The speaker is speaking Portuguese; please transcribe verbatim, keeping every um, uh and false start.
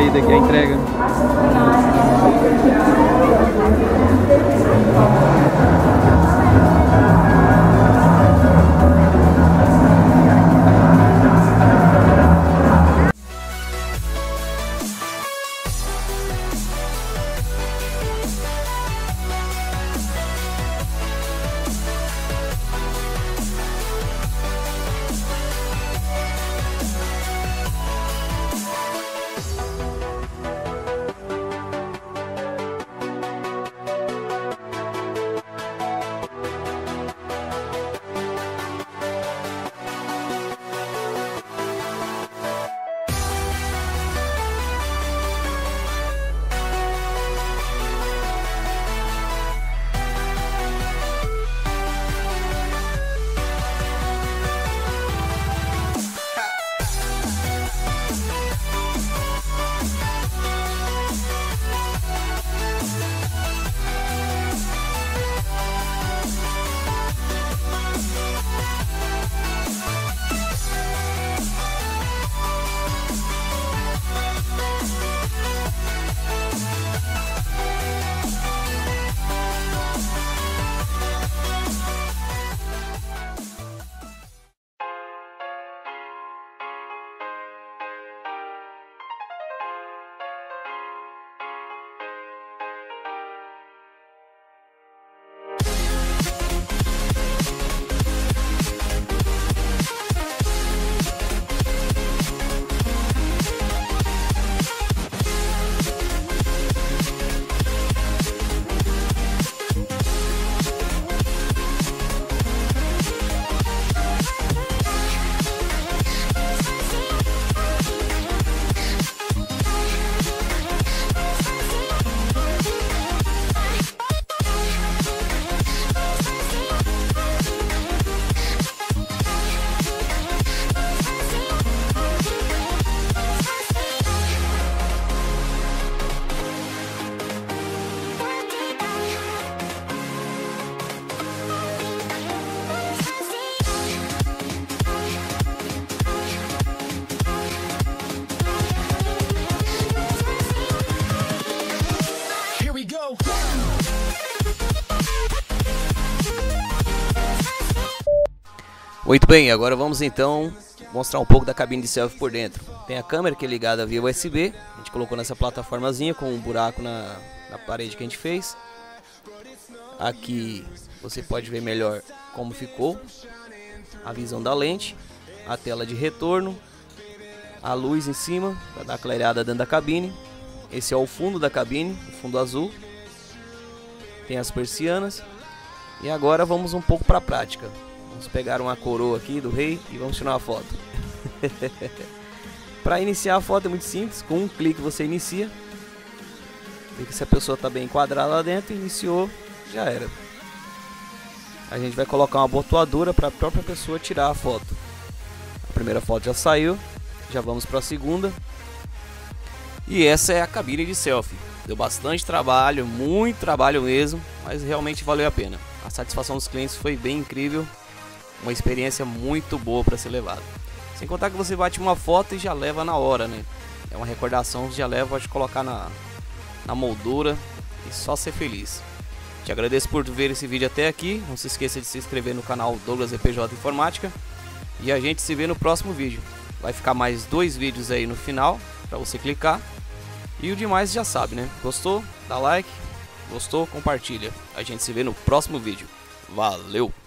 saída aqui, a entrega. Muito bem, agora vamos então mostrar um pouco da cabine de selfie por dentro. Tem a câmera que é ligada via U S B, a gente colocou nessa plataformazinha com um buraco na, na parede que a gente fez. Aqui você pode ver melhor como ficou a visão da lente, a tela de retorno, a luz em cima para dar clareada dentro da cabine. Esse é o fundo da cabine, o fundo azul. Tem as persianas. E agora vamos um pouco para a prática. Vamos pegar uma coroa aqui do rei e vamos tirar uma foto. Para iniciar a foto é muito simples, com um clique você inicia. Vê que se a pessoa está bem enquadrada lá dentro, iniciou, já era. A gente vai colocar uma abotoadura para a própria pessoa tirar a foto. A primeira foto já saiu, já vamos para a segunda. E essa é a cabine de selfie. Deu bastante trabalho, muito trabalho mesmo, mas realmente valeu a pena. A satisfação dos clientes foi bem incrível. Uma experiência muito boa para ser levada. Sem contar que você bate uma foto e já leva na hora, né? É uma recordação que já leva, pode colocar na, na moldura e só ser feliz. Te agradeço por ver esse vídeo até aqui. Não se esqueça de se inscrever no canal Douglas E P J Informática. E a gente se vê no próximo vídeo. Vai ficar mais dois vídeos aí no final para você clicar. E o demais já sabe, né? Gostou? Dá like. Gostou? Compartilha. A gente se vê no próximo vídeo. Valeu!